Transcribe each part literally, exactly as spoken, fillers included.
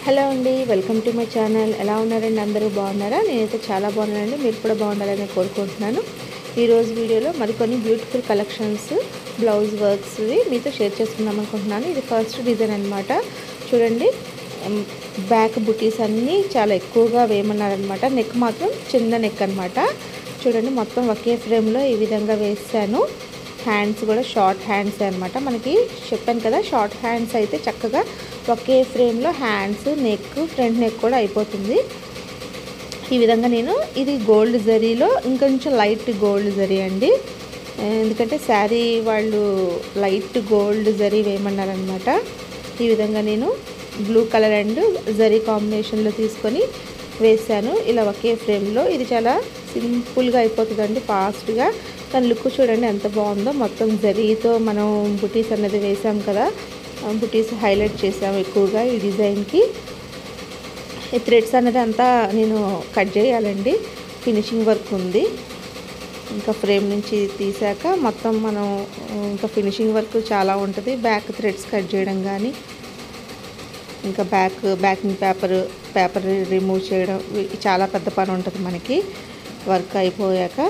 Hello అండి, welcome to my channel. ఎలా ఉన్నారండి? అందరూ బాగున్నారా? నేనైతే చాలా బాగున్నానండి. మీరు కూడా బాగుండాలని కోరుకుంటున్నాను. ఈరోజు వీడియోలో మరికొన్ని బ్యూటిఫుల్ కలెక్షన్స్ బ్లౌజ్ వర్క్స్వి మీతో షేర్ చేసుకుందాం అనుకుంటున్నాను. ఇది ఫస్ట్ డిజైన్ అనమాట. చూడండి, బ్యాక్ బుటీస్ అన్నీ చాలా ఎక్కువగా వేయమన్నారనమాట. నెక్ మాత్రం చిన్న నెక్ అనమాట. చూడండి, మొత్తం ఒకే ఫ్రేమ్లో ఈ విధంగా వేసాను. హ్యాండ్స్ కూడా షార్ట్ హ్యాండ్స్ అనమాట. మనకి చెప్పాను కదా, షార్ట్ హ్యాండ్స్ అయితే చక్కగా ఒకే ఫ్రేమ్లో హ్యాండ్స్, నెక్, ఫ్రంట్ నెక్ కూడా అయిపోతుంది. ఈ విధంగా నేను ఇది గోల్డ్ జరీలో ఇంకొంచెం లైట్ గోల్డ్ జరీ అండి. ఎందుకంటే శారీ వాళ్ళు లైట్ గోల్డ్ జరీ వేయమన్నారనమాట. ఈ విధంగా నేను బ్లూ కలర్ అండ్ జరీ కాంబినేషన్లో తీసుకొని వేసాను ఇలా ఒకే ఫ్రేమ్లో. ఇది చాలా సింపుల్గా అయిపోతుందండి, ఫాస్ట్గా. కానీ లుక్ చూడండి ఎంత బాగుందో. మొత్తం జరీతో మనం బుటీస్ అన్నది వేసాం కదా, బుటీస్ హైలైట్ చేసాము ఎక్కువగా ఈ డిజైన్కి. ఈ థ్రెడ్స్ అనేది అంతా నేను కట్ చేయాలండి, ఫినిషింగ్ వర్క్ ఉంది. ఇంకా ఫ్రేమ్ నుంచి తీసాక మొత్తం మనం ఇంకా ఫినిషింగ్ వర్క్ చాలా ఉంటుంది. బ్యాక్ థ్రెడ్స్ కట్ చేయడం కానీ, ఇంకా back backing paper paper remove చేయడం, చాలా పెద్ద పని ఉంటుంది మనకి వర్క్ అయిపోయాక.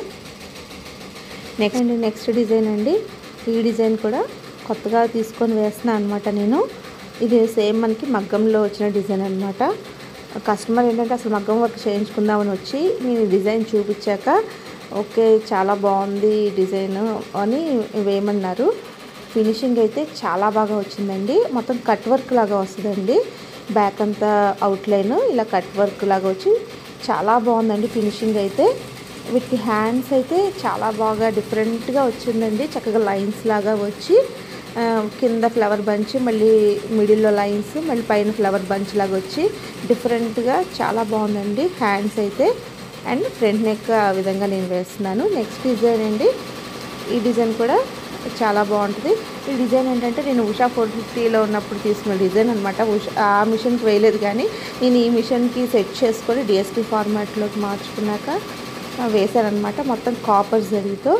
నెక్స్ట్ అండి నెక్స్ట్ డిజైన్ అండి. ఈ డిజైన్ కూడా కొత్తగా తీసుకొని వేస్తున్నాను అనమాట నేను. ఇది సేమ్ మనకి మగ్గంలో వచ్చిన డిజైన్ అనమాట. కస్టమర్ ఏంటంటే అసలు మగ్గం వర్క్ చేయించుకుందామని వచ్చి నేను డిజైన్ చూపించాక ఓకే చాలా బాగుంది డిజైన్ అని వేయమన్నారు. ఫినిషింగ్ అయితే చాలా బాగా వచ్చిందండి. మొత్తం కట్ వర్క్ లాగా వస్తుందండి. బ్యాక్ అంతా అవుట్లైన్ ఇలా కట్ వర్క్ లాగా వచ్చి చాలా బాగుందండి ఫినిషింగ్ అయితే. వీటికి హ్యాండ్స్ అయితే చాలా బాగా డిఫరెంట్గా వచ్చిందండి. చక్కగా లైన్స్ లాగా వచ్చి కింద ఫ్లవర్ బంచ్, మళ్ళీ మిడిల్లో లైన్స్, మళ్ళీ పైన ఫ్లవర్ బంచ్ లాగా వచ్చి డిఫరెంట్గా చాలా బాగుందండి హ్యాండ్స్ అయితే. అండ్ ఫ్రంట్ నెక్ ఆ విధంగా నేను వేస్తున్నాను. నెక్స్ట్ డిజైన్ అండి. ఈ డిజైన్ కూడా చాలా బాగుంటుంది. ఈ డిజైన్ ఏంటంటే నేను ఉషా ఫోర్ ఫిఫ్టీలో ఉన్నప్పుడు తీసుకున్న డిజైన్ అనమాట. ఉషా ఆ మిషన్కి వేయలేదు, కానీ నేను ఈ మిషన్కి సెట్ చేసుకొని డిఎస్పీ ఫార్మాట్లోకి మార్చుకున్నాక వేసానమాట. మొత్తం కాపర్ జరీతో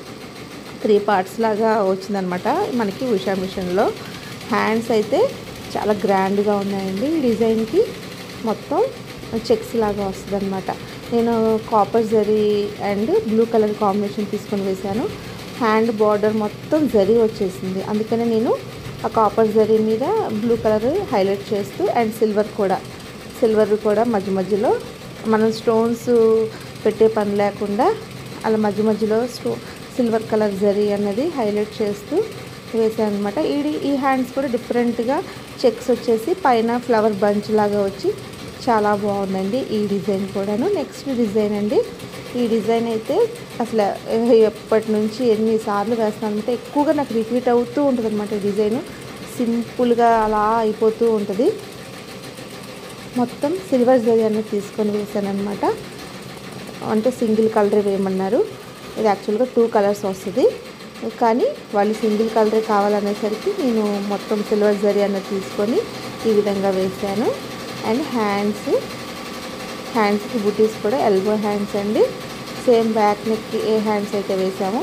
త్రీ పార్ట్స్ లాగా వచ్చిందనమాట మనకి ఉషా మిషన్లో. హ్యాండ్స్ అయితే చాలా గ్రాండ్గా ఉన్నాయండి. ఈ డిజైన్కి మొత్తం చెక్స్ లాగా వస్తుంది అనమాట. నేను copper zari and blue colour combination తీసుకొని వేసాను. హ్యాండ్ బార్డర్ మొత్తం జరీ వచ్చేసింది, అందుకనే నేను ఆ కాపర్ జరీ మీద బ్లూ కలర్ హైలైట్ చేస్తూ అండ్ సిల్వర్ కూడా సిల్వర్ కూడా మధ్య మధ్యలో మనం స్టోన్స్ పెట్టే పని లేకుండా అలా మధ్య మధ్యలో స్టో సిల్వర్ కలర్ జరీ అన్నది హైలైట్ చేస్తూ వేసాను అనమాట. ఈ ఈ హ్యాండ్స్ కూడా డిఫరెంట్గా చెక్స్ వచ్చేసి పైన ఫ్లవర్ బంచ్ లాగా వచ్చి చాలా బాగుందండి ఈ డిజైన్ కూడాను. నెక్స్ట్ డిజైన్ అండి. ఈ డిజైన్ అయితే అసలు ఎప్పటి నుంచి ఎన్నిసార్లు వేస్తాను అంటే ఎక్కువగా నాకు రిపీట్ అవుతూ ఉంటుంది అనమాట. ఈ డిజైన్ సింపుల్గా అలా అయిపోతూ ఉంటుంది. మొత్తం సిల్వర్ జరీ అనేది తీసుకొని వేసాను అనమాట. అంటే సింగిల్ కలర్ వేయమన్నారు. ఇది యాక్చువల్గా టూ కలర్స్ వస్తుంది, కానీ వాళ్ళు సింగిల్ కలరే కావాలనేసరికి నేను మొత్తం సిల్వర్ జరీ అనేది తీసుకొని ఈ విధంగా వేసాను. అండ్ హ్యాండ్స్ హ్యాండ్స్కి బుటీస్ కూడా ఎల్బో హ్యాండ్స్ అండి. సేమ్ బ్యాక్ నెక్కి ఏ హ్యాండ్స్ అయితే వేసామో,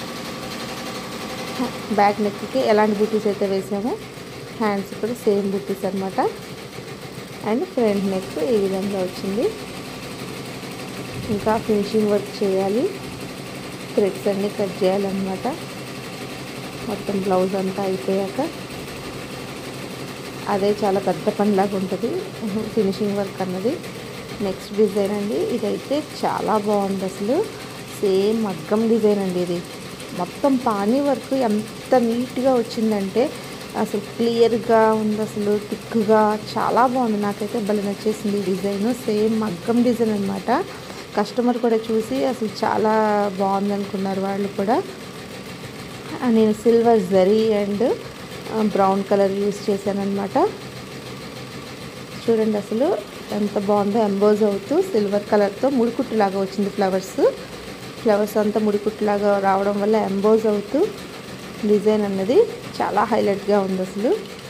బ్యాక్ నెక్కి ఎలాంటి బుటీస్ అయితే వేసామో హ్యాండ్స్ కూడా సేమ్ బుటీస్ అనమాట. అండ్ ఫ్రంట్ నెక్ ఈ విధంగా వచ్చింది. ఇంకా ఫినిషింగ్ వర్క్ చేయాలి, థ్రెడ్స్ అన్నీ కట్ చేయాలన్నమాట. మొత్తం బ్లౌజ్ అంతా అయిపోయాక అదే చాలా పెద్ద పనిలాగా ఉంటుంది ఫినిషింగ్ వర్క్ అన్నది. నెక్స్ట్ డిజైన్ అండి. ఇదైతే చాలా బాగుంది అసలు. సేమ్ మగ్గం డిజైన్ అండి. ఇది మొత్తం పానీ వర్క్ ఎంత నీట్గా వచ్చిందంటే అసలు క్లియర్గా ఉంది, అసలు థిక్గా చాలా బాగుంది. నాకైతే భలే నచ్చేసింది ఈ డిజైన్. సేమ్ మగ్గం డిజైన్ అనమాట. కస్టమర్ కూడా చూసి అసలు చాలా బాగుంది అనుకున్నారు వాళ్ళు కూడా. నేను silver zari and brown colour use చేశాను అనమాట. చూడండి అసలు ఎంత బాగుందో. ఎంబోజ్ అవుతూ సిల్వర్ కలర్తో ముడికుట్టులాగా వచ్చింది. ఫ్లవర్స్ ఫ్లవర్స్ అంతా ముడికుట్టులాగా రావడం వల్ల ఎంబోజ్ అవుతూ డిజైన్ అన్నది చాలా హైలైట్గా ఉంది. అసలు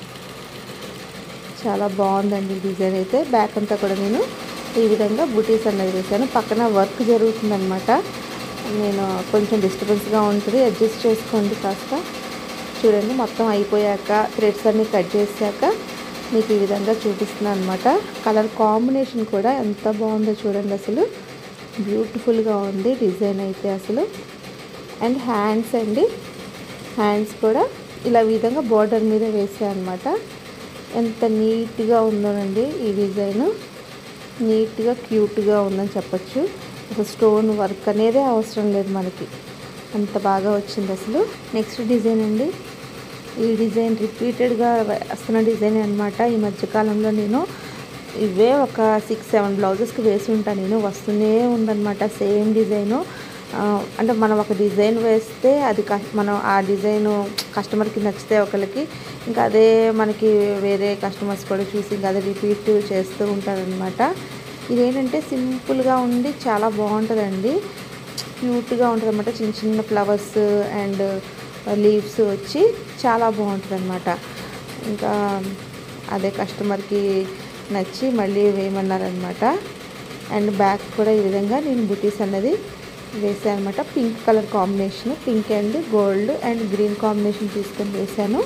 చాలా బాగుందండి డిజైన్ అయితే. బ్యాక్ అంతా కూడా నేను ఈ విధంగా బుటీస్ అన్నది వేసాను. పక్కన వర్క్ జరుగుతుందనమాట. నేను కొంచెం డిస్టర్బెన్స్గా ఉంటుంది, అడ్జస్ట్ చేసుకోండి కాస్త. చూడండి మొత్తం అయిపోయాక థ్రెడ్స్ అన్నీ కట్ చేశాక మీకు ఈ విధంగా చూపిస్తున్నాను అనమాట. కలర్ కాంబినేషన్ కూడా ఎంత బాగుందో చూడండి, అసలు బ్యూటిఫుల్గా ఉంది డిజైన్ అయితే అసలు. అండ్ హ్యాండ్స్ అండి, హ్యాండ్స్ కూడా ఇలా విధంగా బోర్డర్ మీద వేసాను అనమాట. ఎంత నీట్గా ఉందోనండి ఈ డిజైన్, నీట్గా క్యూట్గా ఉందని చెప్పచ్చు. అసలు స్టోన్ వర్క్ అనేది అవసరం లేదు మనకి, అంత బాగా వచ్చింది అసలు. నెక్స్ట్ డిజైన్ అండి, ఈ డిజైన్ రిపీటెడ్గా వస్తున్న డిజైన్ అనమాట. ఈ మధ్యకాలంలో నేను ఇవే ఒక సిక్స్ సెవెన్ బ్లౌజెస్కి వేసి ఉంటాను నేను, వస్తూనే ఉందన్నమాట సేమ్ డిజైను. అంటే మనం ఒక డిజైన్ వేస్తే అది మనం ఆ డిజైను కస్టమర్కి నచ్చితే ఒకరికి, ఇంకా అదే మనకి వేరే కస్టమర్స్ కూడా చూసి ఇంకా అదే రిపీట్ చేస్తూ ఉంటారనమాట. ఇదేంటంటే సింపుల్గా ఉండి చాలా బాగుంటుందండి, క్యూట్గా ఉంటుంది అనమాట. చిన్న చిన్న ఫ్లవర్స్ అండ్ లీవ్స్ వచ్చి చాలా బాగుంటుంది అనమాట. ఇంకా అదే కస్టమర్కి నచ్చి మళ్ళీ వేయమన్నారనమాట. అండ్ బ్యాక్ కూడా ఈ విధంగా నేను బుటీస్ అన్నది వేసాను అనమాట. Pink colour combination, pink and gold and green combination తీసుకొని వేసాను.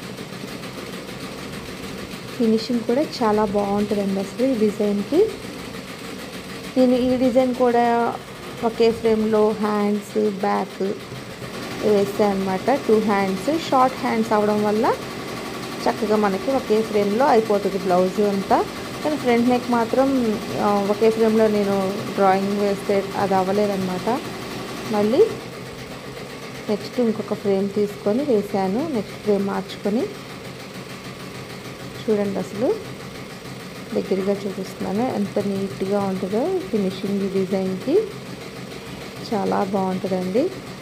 ఫినిషింగ్ కూడా చాలా బాగుంటుందండి అసలు ఈ డిజైన్కి. నేను ఈ డిజైన్ కూడా ఒకే ఫ్రేమ్లో హ్యాండ్స్ బ్యాక్ వేసాను అనమాట. టూ హ్యాండ్స్ షార్ట్ హ్యాండ్స్ అవడం వల్ల చక్కగా మనకి ఒకే ఫ్రేమ్లో అయిపోతుంది బ్లౌజ్ అంతా. కానీ ఫ్రంట్ నెక్ మాత్రం ఒకే ఫ్రేమ్లో నేను డ్రాయింగ్ వేస్తే అది అవ్వలేదన్నమాట. మళ్ళీ నెక్స్ట్ ఇంకొక ఫ్రేమ్ తీసుకొని వేసాను, నెక్స్ట్ ఫ్రేమ్ మార్చుకొని. చూడండి అసలు దగ్గరగా చూపిస్తున్నాను ఎంత నీట్గా ఉంటుందో ఫినిషింగ్. ఈ డిజైన్కి చాలా బాగుంటుందండి.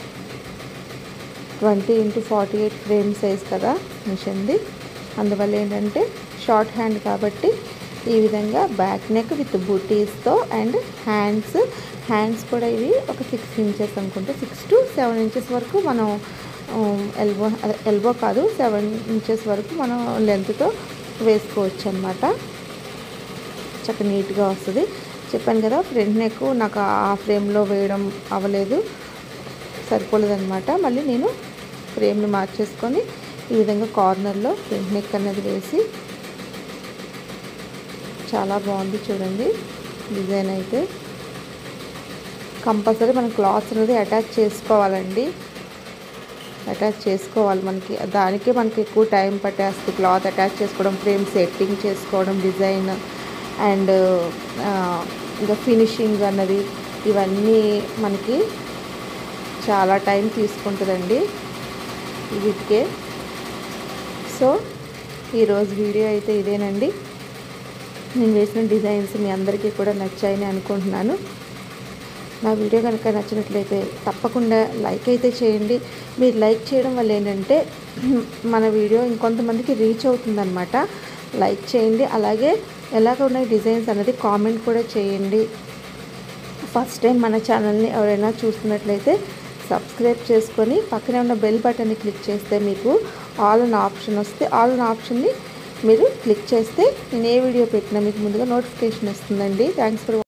Twenty into forty eight frame size కదా మిషన్ది, అందువల్ల ఏంటంటే షార్ట్ హ్యాండ్ కాబట్టి ఈ విధంగా బ్యాక్ నెక్ విత్ బూటీస్తో అండ్ హ్యాండ్స్ హ్యాండ్స్ కూడా ఇవి ఒక సిక్స్ ఇంచెస్ అనుకుంటే, సిక్స్ టు సెవెన్ ఇంచెస్ వరకు మనం ఎల్బో ఎల్బో కాదు సెవెన్ ఇంచెస్ వరకు మనం లెంత్తో వేసుకోవచ్చు అనమాట. చక్కగా నీట్గా వస్తుంది. చెప్పాను కదా ఫ్రంట్ నెక్ నాకు ఆ ఫ్రేమ్లో వేయడం అవ్వలేదు, సరిపోలేదన్నమాట. మళ్ళీ నేను ఫ్రేమ్ని మార్చేసుకొని ఈ విధంగా కార్నర్లో ఫ్రంట్ నెక్ అన్నది వేసి చాలా బాగుంది చూడండి డిజైన్ అయితే. కంపల్సరీ మనం క్లాత్ అనేది అటాచ్ చేసుకోవాలండి, అటాచ్ చేసుకోవాలి. మనకి దానికే మనకి ఎక్కువ టైం పట్టేస్తుంది, క్లాత్ అటాచ్ చేసుకోవడం, ఫ్రేమ్ సెట్టింగ్ చేసుకోవడం, డిజైన్ అండ్ ఇంకా ఫినిషింగ్ అన్నది ఇవన్నీ మనకి చాలా టైం తీసుకుంటుందండి వీటికే. సో ఈరోజు వీడియో అయితే ఇదేనండి. నేను వేసిన డిజైన్స్ మీ అందరికీ కూడా నచ్చాయని అనుకుంటున్నాను. నా వీడియో కనుక నచ్చినట్లయితే తప్పకుండా లైక్ అయితే చేయండి. మీరు లైక్ చేయడం వల్ల ఏంటంటే మన వీడియో ఇంకొంతమందికి రీచ్ అవుతుందన్నమాట. లైక్ చేయండి, అలాగే ఎలాగ ఉన్నాయి డిజైన్స్ అనేది కామెంట్ కూడా చేయండి. ఫస్ట్ టైం మన ఛానల్ని ఎవరైనా చూస్తున్నట్లయితే సబ్స్క్రైబ్ చేసుకొని పక్కనే ఉన్న బెల్ బటన్ని క్లిక్ చేస్తే మీకు ఆల్ అన్ ఆప్షన్ వస్తే ఆల్ అన్ ఆప్షన్ని మీరు క్లిక్ చేస్తే నేను ఏ వీడియో పెట్టినా మీకు ముందుగా నోటిఫికేషన్ వస్తుందండి. Thanks for